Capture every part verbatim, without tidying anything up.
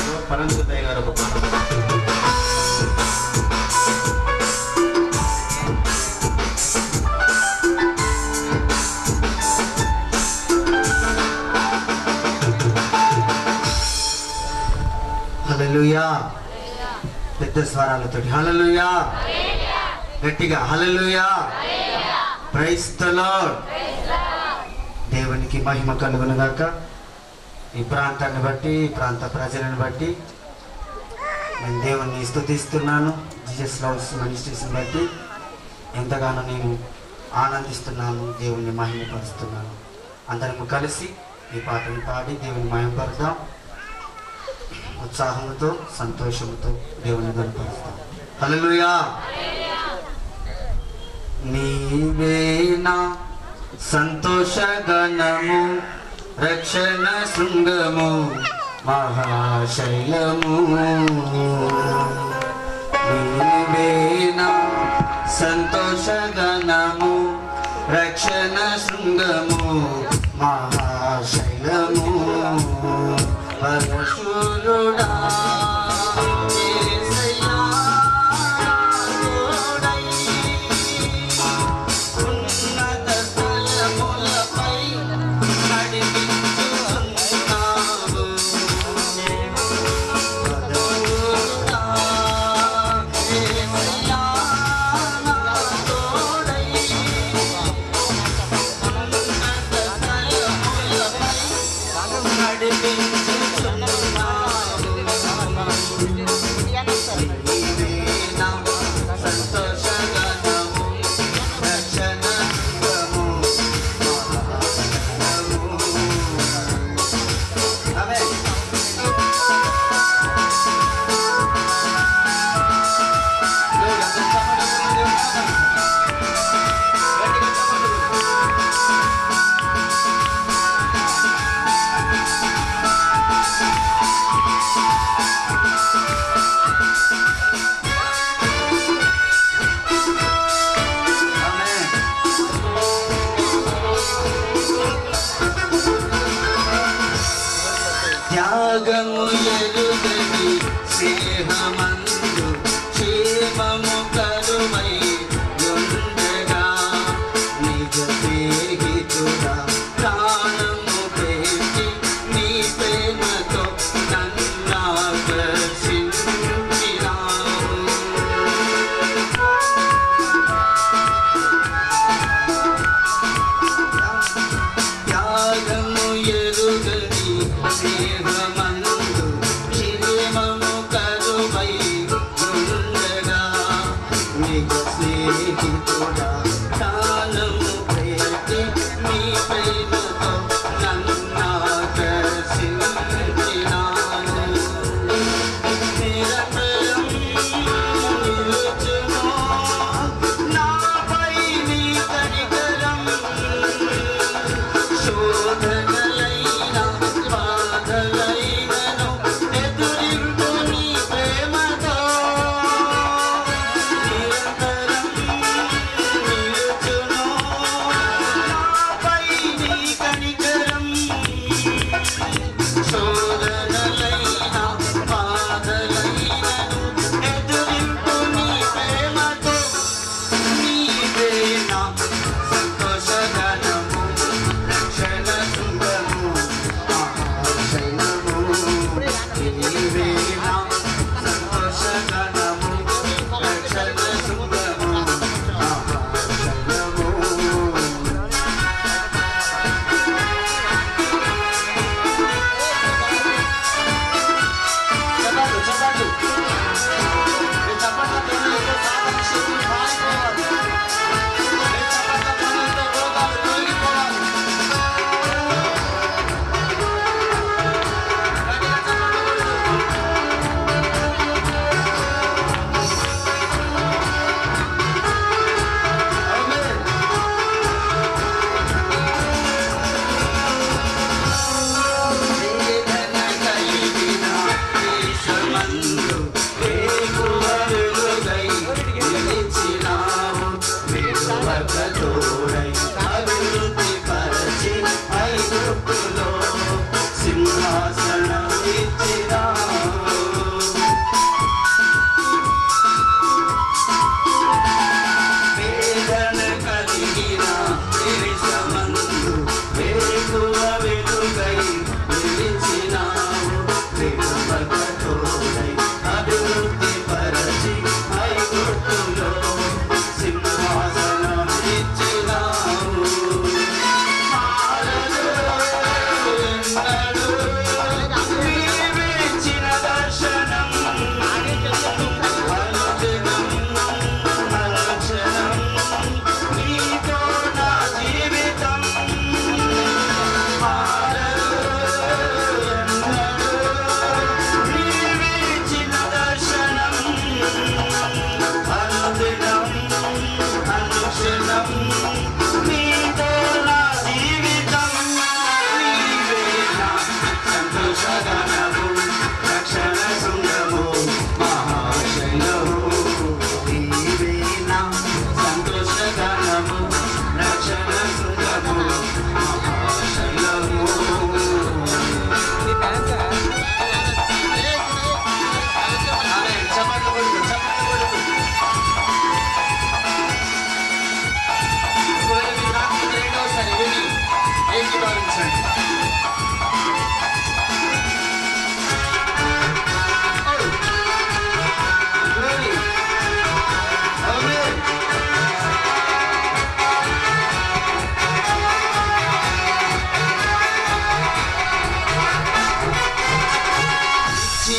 పరంసుతయ్య గారు ఒక పాట. హల్లెలూయా. పెద్ద స్వరాలతో హల్లెలూయా, గట్టిగా హల్లెలూయా, ప్రైజ్ ది లార్డ్. దేవునికి మహిమ కలుగును గాక. ఈ ప్రాంతాన్ని బట్టి, ఈ ప్రాంత ప్రజలను బట్టి నేను దేవుణ్ణి స్తుతిస్తున్నాను. జీసస్ లవ్స్ మినిస్ట్రీస్ని బట్టి ఎంతగానో నేను ఆనందిస్తున్నాను, దేవుణ్ణి మహిమపరుస్తున్నాను. అందరము కలిసి ఈ పాటను పాడి దేవుని మహిమపరుద్దాం. ఉత్సాహంతో, సంతోషంతో దేవుని గణపరుస్తాం. హల్లెలూయా. నీవేనా సంతోషగణము, రక్షణ శృంగము, మహాశైలము. నీవేనా సంతోషగణము, రక్షణ శృంగము, మహాశైలము. పరశురుడా త్యాగము ఎరుగని స్నేహమందు క్షేమము కరువై ఉండగా, నిజ స్నేహితుడా ప్రాణము పెట్టి నీ ప్రేమతో నన్నాకర్షించినావు. త్యాగము ఎరుగని స్నేహమందు క్షేమము కరువై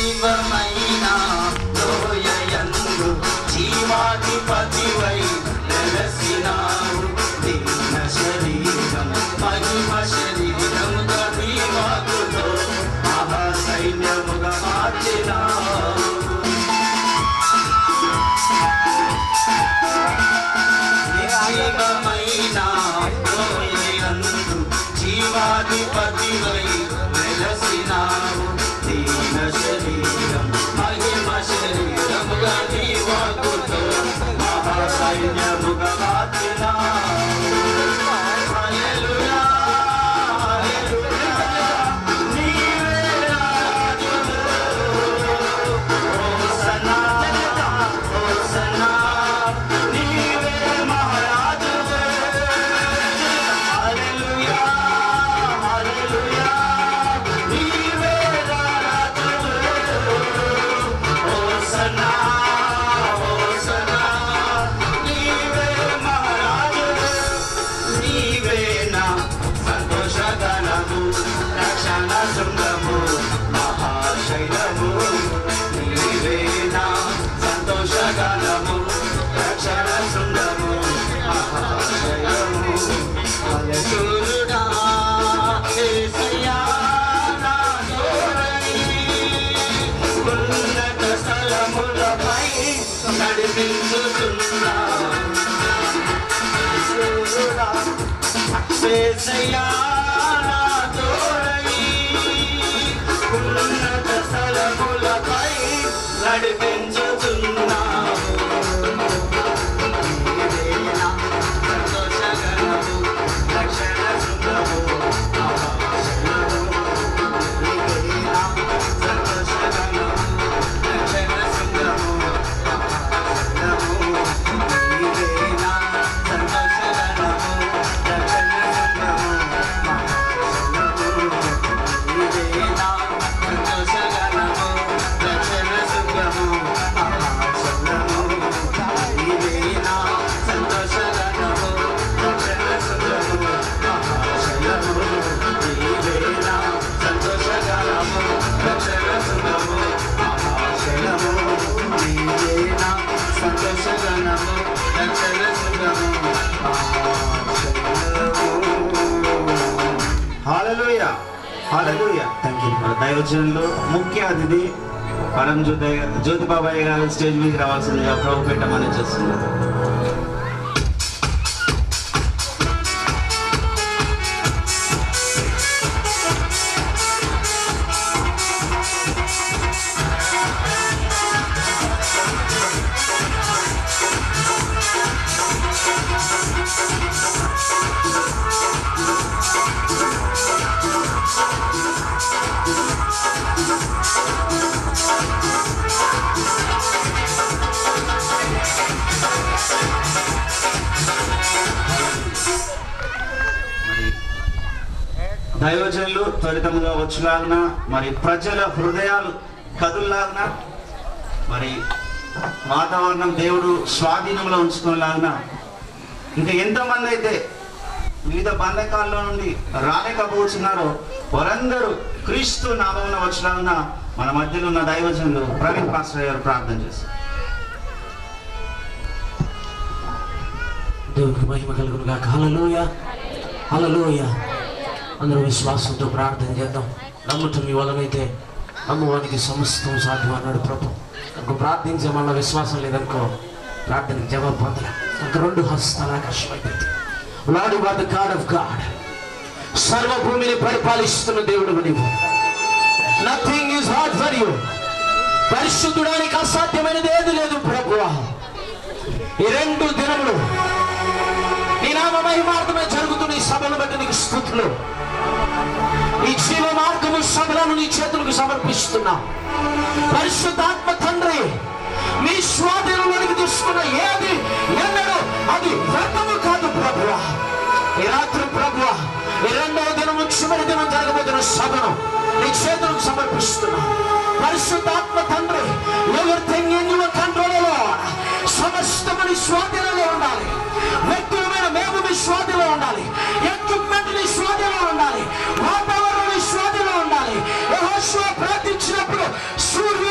నిర్జీవమైన లోయయందు జీవాధిపతివై వెలసినావు. దీన శరీరం మహిమ శరీరముగా నీ వాక్కుతో మహాసైన్యముగా మార్చినావు. నిర్జీవమైన లోయయందు జీవాధిపతివై వెలసినావు. దీన శరీరం మహిమ శరీరముగా నీ వాక్కుతో మహాసైన్యముగా మార్చినావు. హల్లెలూయా హల్లెలూయా నీవే రాజువు. హోసన్నా హోసన్నా నీవే మహారాజువు. హల్లెలూయా హల్లెలూయా నీవే రాజువు. హోసన్నా హోసన్నా నీవే మహారాజువు. నీవే నా సంతోషగానము రక్షణ శృంగము మహాశైలము. నీవే నా సంతోషగానము రక్షణ శృంగము మహాశైలము. హల్లెలూయా యేసయ్యా నా తోడై ఉన్నత స్థలములపై నడిపించుచున్నావు. యేసయ్యా నా తోడై ఉన్నత స్థలములపై నడిపించుచున్నావు. నీవే నా సంతోషగణము రక్షణ శృంగము మహాశైలము. నీవే నా సంతోషగణము రక్షణ శృంగము మహాశైలము. నీవే నా సంతోషగణము రక్షణ శృంగము మహాశైలము. నీవే నా సంతోషగణము రక్షణ శృంగము మహాశైలము. నీవే నా సంతోషగణము రక్షణ శృంగము మహాశైలము. నీవే నా సంతోషగణము రక్షణ శృంగము మహాశైలము. నీవే నా సంతోషగణము రక్షణ శృంగము మహాశైలము. హల్లెలూయా హల్లెలూయా. Thank you. దైవజనులు ముఖ్య అతిథి పరం జ్యోతి జ్యోతిబాబాయ్ గారు స్టేజ్ మీద రావాల్సిందిగా ప్రభు పెట్టమని చేస్తున్నారు. దైవజనులు త్వరితముగా వచ్చులాగిన మరి ప్రజల హృదయాలు కదుల్లాగిన మరి వాతావరణం దేవుడు స్వాధీనంలో ఉంచుకునేలాగిన ఇంకా ఎంతమంది అయితే వివిధ బంధకాల్లో నుండి రాలేకపోతున్నారో వారందరూ క్రీస్తు నామమున వచ్చులాగిన మన మధ్యలో ఉన్న దైవజనులు ప్రవీణ్ పాస్టర్ గారు ప్రార్థన చేస్తారు. దేవునికి మహిమ కలుగును గాక. హల్లెలూయా హల్లెలూయా. అందరూ విశ్వాసంతో ప్రార్థన చేద్దాం. నమ్ముట మీ వలనైతే నమ్మువానికి సమస్తం సాధ్యం అన్నాడు ప్రభు. ఇంకో ప్రార్థించే మళ్ళీ విశ్వాసం లేదనుకో ప్రార్థనకి జవాబు పొందలే. ఇంకా రెండు హస్తాలు ఆకర్షమైపోయింది. Lord you are the god of god. సర్వభూమిని పరిపాలిస్తున్న దేవుడు నీవు. Nothing is hard for you. పరిశుద్ధుడానికి అసాధ్యమైనది ఏది లేదు ప్రభువా. ఈ రెండు దినములు నీ నామ మహిమార్థమే జరుగుతున్న ఈ సభను బట్టి నీకు స్తుతులు. ఈ జీవ మార్గము సభలను నీ చేతులకు సమర్పిస్తున్నా. పరిశుద్ధాత్మ తండ్రి మీ స్వాధీనంలోనికి తీసుకున్న ఏది ఎన్నడూ అది వ్యర్థము కాదు ప్రభువా. ఈ రాత్రి ప్రభువా ఈ రెండవ దినము చివరి దినం జరగబోతున్న సభను నీ చేతులకు సమర్పిస్తున్నా. పరిశుద్ధాత్మ తండ్రి everything in your control lord. సమస్తము నీ స్వాధీనంలో ఉండాలి. వ్యక్తులమైన మేము మీ స్వాధీనంలో ఉండాలి. ఎక్విప్మెంట్ నీ స్వాధీనంలో ఉండాలి. వాతావరణం నీ స్వాధీనంలో ఉండాలి. యెహోషువ ప్రార్థించినప్పుడు సూర్య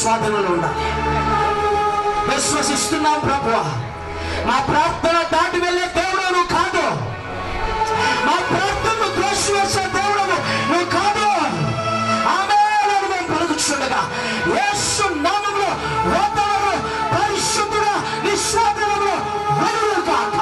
స్వాధీనంలో ఉండాలి. విశ్వసిస్తున్నాం ప్రభువా, మా ప్రార్థన దాటి వెళ్ళే దేవుడు నువ్వు కాదు, మా ప్రార్థనను త్రోసివేసే దేవుడు నువ్వు కాదు. ఆమేన్ మేము పలుకుచుండగా యేసు నామములో వాతావరణం పరిశుద్ధుడా నీ స్వాధీనంలో వదులు కాక.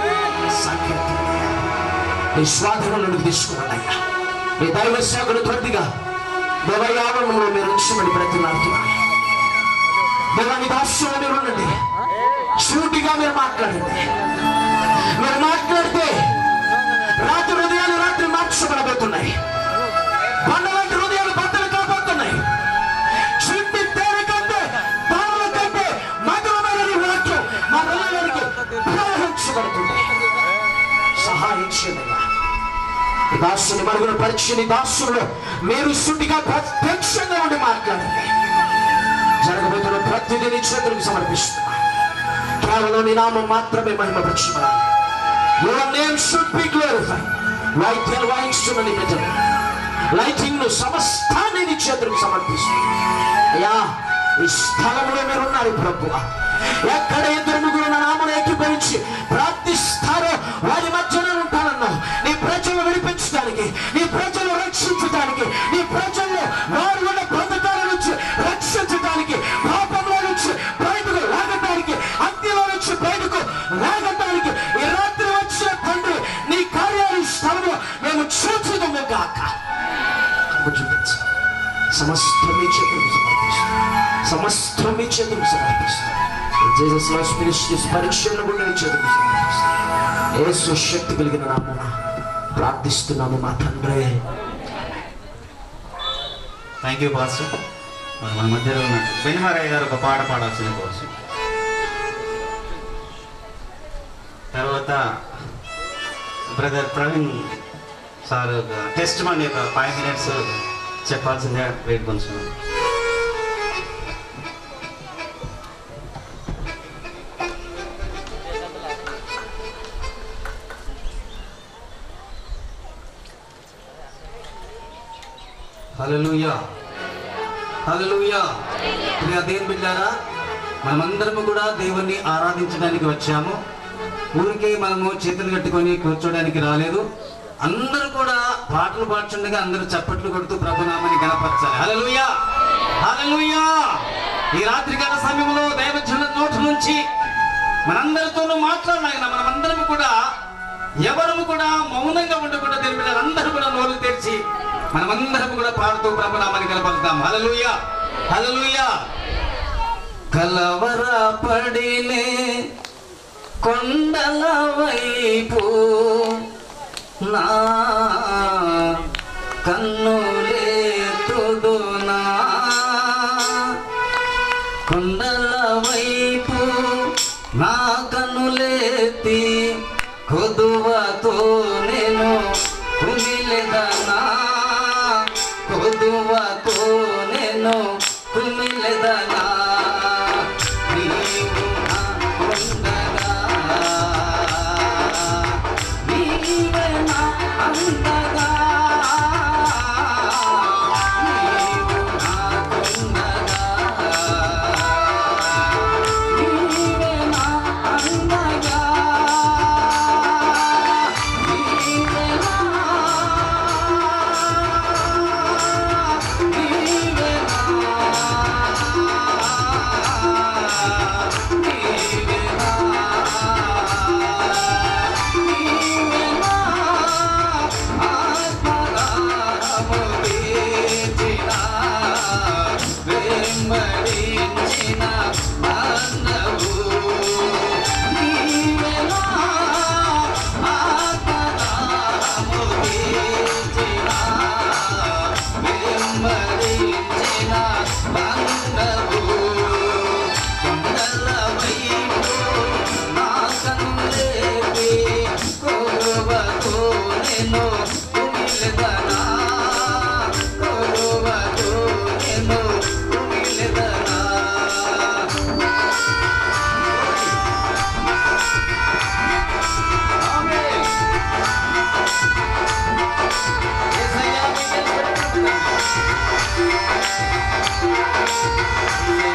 నీ స్వాధీనంలోకి తీసుకున్నాయ్యా. నీ దైవ సేవకుడు త్వరగా దేవయావరణంలో మీరు ఉంచమని ప్రతినాడుతున్నాను. దేవాని దాస్యంలో మీరు ఉండండి, సూటిగా మీరు మాట్లాడండి. మీరు మాట్లాడితే రాత్రి హృదయాలు రాత్రి మార్చబడబోతున్నాయి. బండలాంటి హృదయాలు బద్దలు కాబోతున్నాయి. చుట్టి తేనె కంటే పాముల కంటే మధురమైన వాక్యం మా హృదయానికి ప్రవహించబడుతుంది. సహాయం చేయండి. దాసుని మరుగున పరీక్షని దాసులు మీరు సుటిగా ప్రత్యక్షంగా ఉండి మాట్లాడండి. జరగబోతున్న ప్రతిదీ నీ చేతులకు సమర్పిస్తున్నా. కేవలం నీ నామం మాత్రమే మహిమపరచబడాలి. Your name should be glorified. వాయిద్యాలు వాయించుతున్న నీ ప్రజలు లైటింగ్ ను సమస్తాన్ని నీ చేతులకు సమర్పిస్తున్నా. అయ్యా ఈ స్థలంలో మీరు ఉన్నారు ప్రభువా. ఎక్కడ ఇద్దరు ముగ్గురు నా నామను ఏకీభవించి ప్రార్థిస్తారో వారి మధ్యలో ఉంటానన్నా. నీ ప్రజలు విడిపించడానికి, నీ ప్రజలు రక్షించడానికి, నీ ప్రజల్లో వారు ఉన్న బంధకాల నుంచి రక్షించడానికి, పాపంలో నుంచి బయటకు లాగటానికి, అగ్నిలో నుంచి బయటకు లాగటానికి ఈ రాత్రి వచ్చిన తండ్రి నీ కార్యాలు స్థలంలో మేము చూచుదము గాక. చూపించు. సమస్తం మీ చేతులకు సమర్పిస్తాం. సమస్తం మీ చేతులకు సమర్పిస్తాం. జీసస్ లాస్ మినిస్ట్రీస్ పరీక్షలను కూడా నీ చేతులకు సమర్పిస్తాం. యేసు శక్తి కలిగిన నామమున ప్రార్థిస్తున్నాము మా తండ్రి. Thank you pastor. మరి మన మధ్యలో ఉన్న బెన్హారయ్య గారు ఒక పాట పాడాల్సిన కోర్సు. తర్వాత brother Praveen sir testimony ఒక ఫైవ్ మినిట్స్ చెప్పాల్సిందే వెయిట్ కొంచున్నాను. Hallelujah, hallelujah. ప్రియ దేవుని బిడ్డలారా, మనమందరము కూడా దేవుణ్ణి ఆరాధించడానికి వచ్చాము. ఊరికే మనము చేతులు కట్టుకొని కూర్చోడానికి రాలేదు. అందరూ కూడా పాటలు పాడుచుండగా అందరూ చప్పట్లు కొడుతూ ప్రభునామాన్ని గణపరచాలి. హల్లెలూయా, హల్లెలూయా. ఈ రాత్రికాల సమయంలో దైవజనుల నోటి నుంచి మనందరితోనూ మాట్లాడిన మనమందరం కూడా ఎవరు కూడా మౌనంగా ఉండకుండా దేవుని బిడ్డలు అందరూ కూడా నోరు తెరిచి మనమందరం కూడా పాడుతూ ప్రభునామాన్ని గణపరుద్దాం. హల్లెలూయా, హల్లెలూయా. కలవరపడినే కొండల వైపు నా కన్నులేతుదునా, కొండల వైపు నా కన్నులేతి కొదువతో నేను కుమిలెదనా, కొదువతో నేను కుమిలెదనా. Yeah.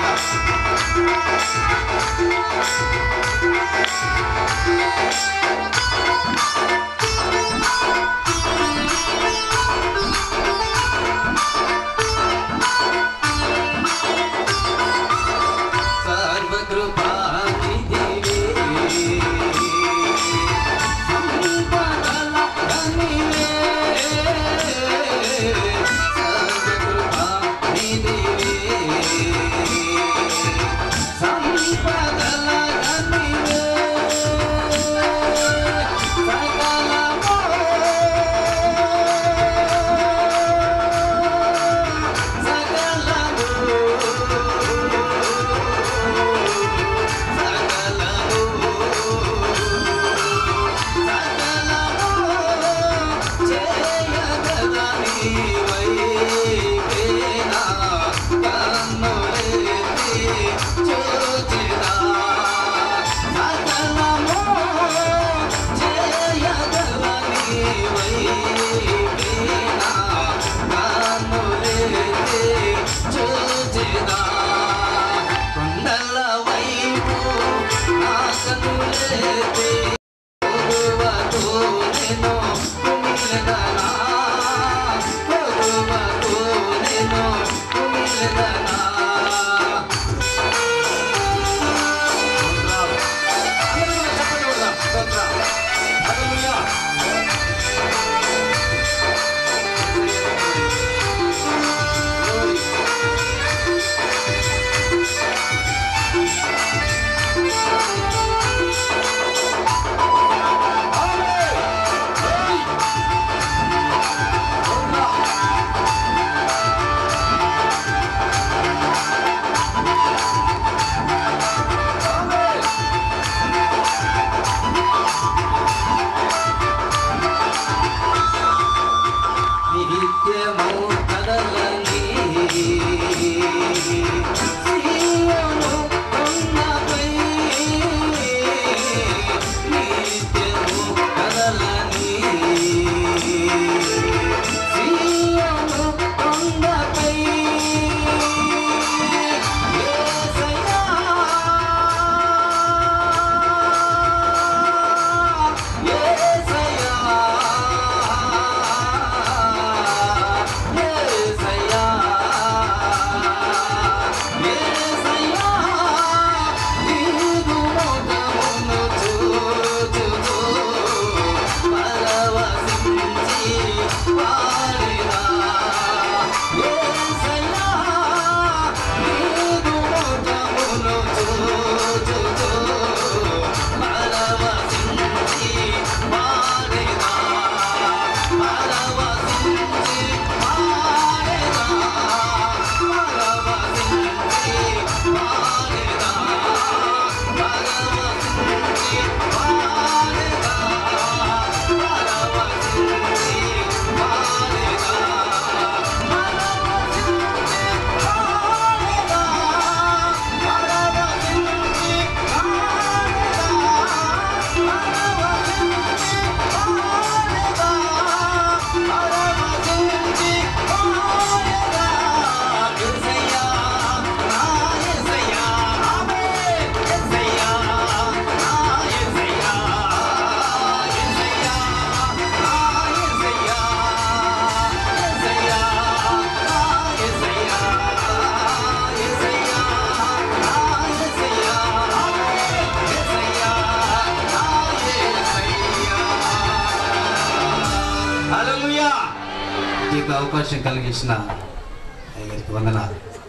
అవకాశం కలిగించిన అయ్యగారికి వందనాలు.